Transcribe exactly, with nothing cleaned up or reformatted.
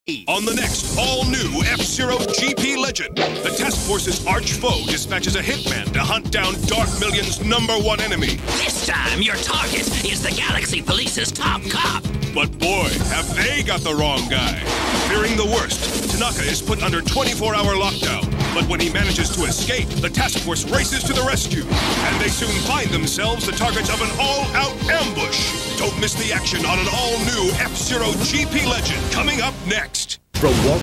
On the next all-new F-Zero G P Legend, the task force's arch foe dispatches a hitman to hunt down Dark Million's number one enemy. This time, your target is the Galaxy Police's top cop. But boy, have they got the wrong guy. Fearing the worst, Tanaka is put under twenty-four hour lockdown. But when he manages to escape, the task force races to the rescue. And they soon find themselves the targets of an all-out ambush. Don't miss the action on an all-new F-Zero G P Legend, coming up next. From